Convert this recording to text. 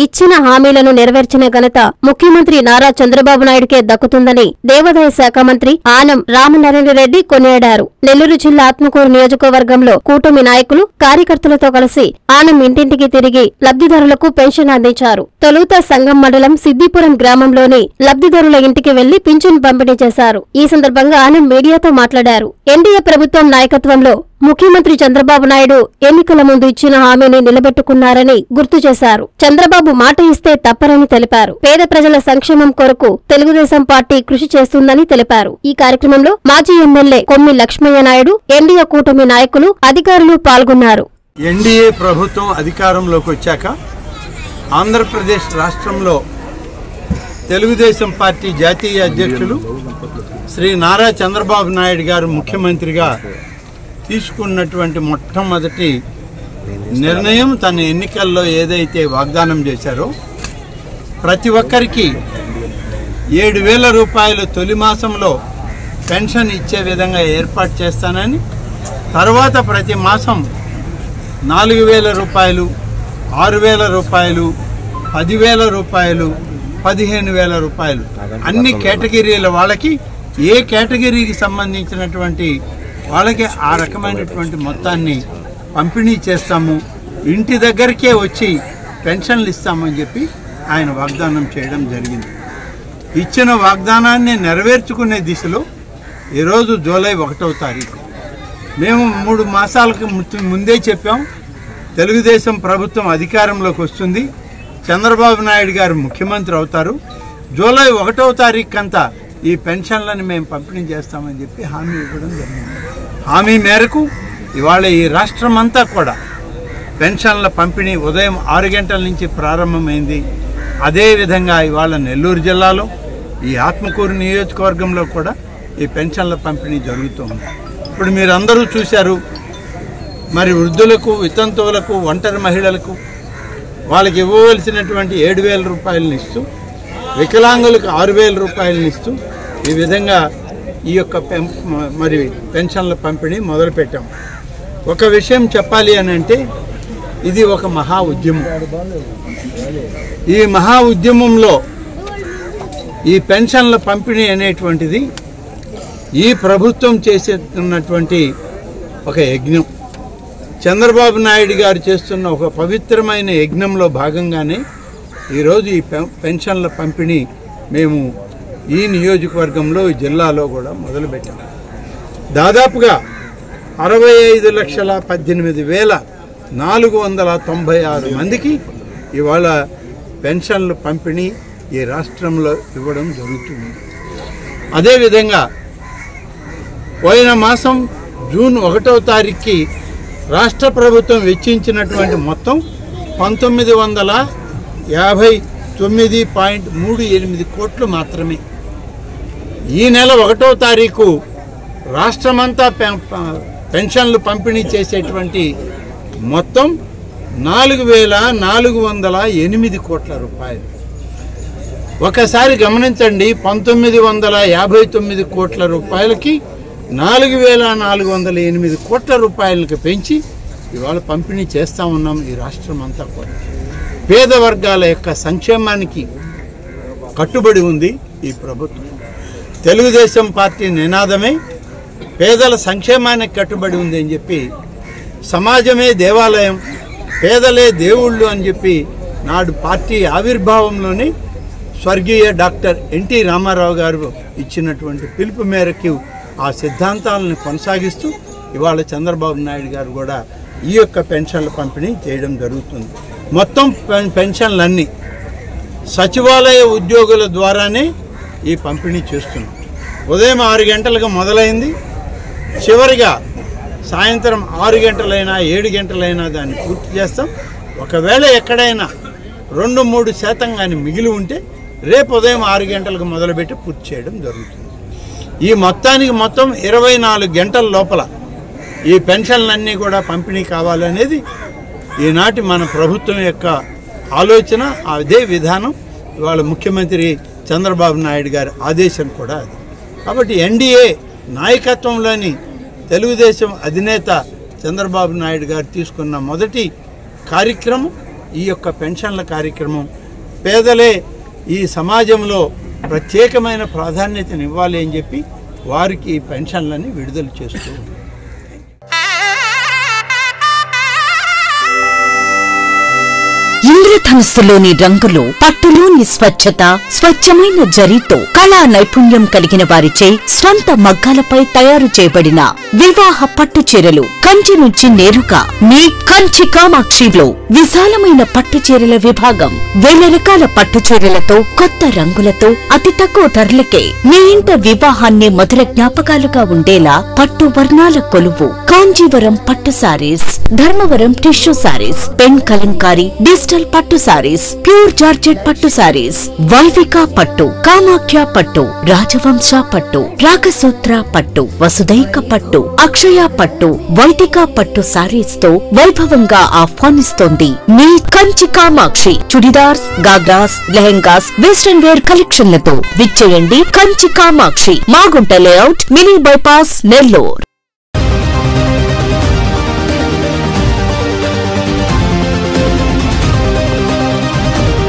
ఇచ్చిన హామీలను నెరవేర్చిన ఘనత ముఖ్యమంత్రి నారా చంద్రబాబు నాయుడుకే దక్కుతుందని దేవాదాయ శాఖ మంత్రి ఆనం రామనారాయణరెడ్డి కొనియాడారు. నెల్లూరు జిల్లా ఆత్మకూరు నియోజకవర్గంలో కూటమి నాయకులు కార్యకర్తలతో కలిసి ఆనం ఇంటింటికి తిరిగి లబ్ధిదారులకు పెన్షన్ అందించారు. తొలుత సంగం మండలం సిద్దిపురం గ్రామంలోని లబ్ధిదారుల ఇంటికి వెళ్లి పింఛన్ పంపిణీ చేశారు. ఈ సందర్భంగా ఆనం మీడియాతో మాట్లాడారు. ఎన్డీఏ ప్రభుత్వం నాయకత్వంలో ముఖ్యమంత్రి చంద్రబాబు నాయుడు ఎన్నికల ముందు ఇచ్చిన హామీని నిలబెట్టుకున్నారని గుర్తు చేశారు. చంద్రబాబు మాట ఇస్తే తప్పరని తెలిపారు. పేద ప్రజల సంక్షేమం కొరకు తెలుగుదేశం పార్టీ కృషి చేస్తుందని తెలిపారు. ఈ కార్యక్రమంలో మాజీ ఎమ్మెల్యే కొమ్మి లక్ష్మయ్య నాయుడు, ఎన్డీఏ కూటమి నాయకులు, అధికారులు పాల్గొన్నారు. ఎన్డీఏ ప్రభుత్వం అధికారంలోకి వచ్చాక ఆంధ్రప్రదేశ్ రాష్ట్రంలో తెలుగుదేశం పార్టీ జాతీయ అధ్యక్షులు శ్రీ నారా చంద్రబాబు నాయుడు గారు ముఖ్యమంత్రిగా తీసుకున్నటువంటి మొట్టమొదటి నిర్ణయం తన ఎన్నికల్లో ఏదైతే వాగ్దానం చేశారో ప్రతి ఒక్కరికి 7,000 రూపాయలు తొలి మాసంలో పెన్షన్ ఇచ్చే విధంగా ఏర్పాటు చేస్తానని, తర్వాత ప్రతి మాసం 4,000 రూపాయలు, 6,000 రూపాయలు, 10,000 రూపాయలు, 15,000 రూపాయలు అన్ని కేటగిరీల వాళ్ళకి ఏ కేటగిరీకి సంబంధించినటువంటి వాళ్ళకి ఆ రకమైనటువంటి మొత్తాన్ని పంపిణీ చేస్తాము, ఇంటి దగ్గరికే వచ్చి పెన్షన్లు ఇస్తామని చెప్పి ఆయన వాగ్దానం చేయడం జరిగింది. ఇచ్చిన వాగ్దానాన్ని నెరవేర్చుకునే దిశలో ఈరోజు జూలై 1వ తారీఖు మేము 3 మాసాలకు ముందే చెప్పాం, తెలుగుదేశం ప్రభుత్వం అధికారంలోకి వస్తుంది, చంద్రబాబు నాయుడు గారు ముఖ్యమంత్రి అవుతారు, జూలై 1వ తారీఖు అంతా ఈ పెన్షన్లను మేము పంపిణీ చేస్తామని చెప్పి హామీ ఇవ్వడం జరిగింది. హామీ మేరకు ఇవాళ ఈ రాష్ట్రం అంతా కూడా పెన్షన్ల పంపిణీ ఉదయం 6 గంటల నుంచి ప్రారంభమైంది. అదేవిధంగా ఇవాళ నెల్లూరు జిల్లాలో ఈ ఆత్మకూరు నియోజకవర్గంలో కూడా ఈ పెన్షన్ల పంపిణీ జరుగుతుంది. ఇప్పుడు మీరందరూ చూశారు, మరి వృద్ధులకు, వితంతువులకు, ఒంటరి మహిళలకు వాళ్ళకి ఇవ్వవలసినటువంటి 7,000 రూపాయలను ఇస్తూ, వికలాంగులకు 6,000 రూపాయలను ఇస్తూ ఈ విధంగా ఈ యొక్క మరి పెన్షన్ల పంపిణీ మొదలుపెట్టాం. ఒక విషయం చెప్పాలి అని అంటే ఇది ఒక మహా ఉద్యమం. ఈ మహా ఉద్యమంలో ఈ పెన్షన్ల పంపిణీ అనేటువంటిది ఈ ప్రభుత్వం చేసేస్తున్నటువంటి ఒక యజ్ఞం. చంద్రబాబు నాయుడు గారు చేస్తున్న ఒక పవిత్రమైన యజ్ఞంలో భాగంగానే ఈరోజు ఈ పెన్షన్ల పంపిణీ మేము ఈ నియోజకవర్గంలో, ఈ జిల్లాలో కూడా మొదలుపెట్టాం. దాదాపుగా 65,18,496 మందికి ఇవాళ పెన్షన్లు పంపిణీ ఈ రాష్ట్రంలో ఇవ్వడం జరుగుతుంది. అదేవిధంగా పోయిన మాసం జూన్ 1వ తారీఖుకి రాష్ట్ర ప్రభుత్వం వెచ్చించినటువంటి మొత్తం 1959.38 కోట్లు మాత్రమే. ఈ నెల 1వ తారీఖు రాష్ట్రమంతా పెన్షన్లు పంపిణీ చేసేటువంటి మొత్తం 4,408 కోట్ల రూపాయలు. ఒకసారి గమనించండి, 1959 కోట్ల రూపాయలకి 4,408 కోట్ల రూపాయలకు పెంచి ఇవాళ పంపిణీ చేస్తూ ఉన్నాం ఈ రాష్ట్రం అంతా కూడా. పేద వర్గాల యొక్క సంక్షేమానికి కట్టుబడి ఉంది ఈ ప్రభుత్వం. తెలుగుదేశం పార్టీ నినాదమే పేదల సంక్షేమానికి కట్టుబడి ఉంది అని చెప్పి, సమాజమే దేవాలయం, పేదలే దేవుళ్ళు అని చెప్పి నాడు పార్టీ ఆవిర్భావంలోనే స్వర్గీయ డాక్టర్ ఎన్టీ రామారావు గారు ఇచ్చినటువంటి పిలుపు మేరకు ఆ సిద్ధాంతాలను కొనసాగిస్తూ ఇవాళ చంద్రబాబు నాయుడు గారు కూడా ఈ యొక్క పెన్షన్ల పంపిణీ చేయడం జరుగుతుంది. మొత్తం పెన్షన్లన్నీ సచివాలయ ఉద్యోగుల ద్వారానే ఈ పంపిణీ చేస్తున్నాం. ఉదయం 6 గంటలకు మొదలైంది, చివరిగా సాయంత్రం 6 గంటలైనా 7 గంటలైనా దాన్ని పూర్తి చేస్తాం. ఒకవేళ ఎక్కడైనా 2-3% కానీ మిగిలి ఉంటే రేపు ఉదయం 6 గంటలకు మొదలుపెట్టి పూర్తి చేయడం జరుగుతుంది. ఈ మొత్తానికి మొత్తం 24 గంటల లోపల ఈ పెన్షన్లన్నీ కూడా పంపిణీ కావాలనేది ఈనాటి మన ప్రభుత్వం యొక్క ఆలోచన. అదే విధానం ఇవాళ ముఖ్యమంత్రి చంద్రబాబు నాయుడు గారి ఆదేశం కూడా అది. కాబట్టి ఎన్డీఏ నాయకత్వంలోని తెలుగుదేశం అధినేత చంద్రబాబు నాయుడు గారు తీసుకున్న మొదటి కార్యక్రమం ఈ యొక్క పెన్షన్ల కార్యక్రమం పేదలే ఈ సమాజంలో ప్రత్యేకమైన ప్రాధాన్యతనివ్వాలి అని చెప్పి వారికి ఈ పెన్షన్లని విడుదల చేస్తూ ఉంది. ఇంద్రధనుస్సులోని రంగులు, పట్టులోని స్వచ్ఛత, స్వచ్ఛమైన జరీతో కళా నైపుణ్యం కలిగిన వారిచే స్వంత మగ్గాలపై తయారు చేయబడిన వివాహ పట్టు చీరలు కంచి నుంచి నేరుగా మీ కంచి కామాక్షిలో విశాలమైన పట్టు చీరల విభాగం. వేల రకాల పట్టు చీరలతో, కొత్త రంగులతో, అతి తక్కువ ధరలకే మీ ఇంట వివాహాన్ని మధుర జ్ఞాపకాలుగా ఉండేలా పట్టు వర్ణాల కొలువు Kanjeevaram pattu sarees, Dharmavaram tissue sarees, pen kalamkari, digital pattu sarees, pure georgette పట్టు సారీస్, వైవిక పట్టు, కామాఖ్య పట్టు, రాజవంశ పట్టు, రాగసూత్ర పట్టు, వసుదైక పట్టు, అక్షయ పట్టు, వైదిక పట్టు సారీస్ తో వైభవంగా ఆహ్వానిస్తోంది మీ కంచి కామాక్షి. చుడిదార్స్, గాగ్రాస్, లెహెంగాస్, వెస్టర్న్ వేర్ కలెక్షన్లతో విచ్చేయండి Kanchi Kamakshi, Magunta layout, mini bypass, Nellore.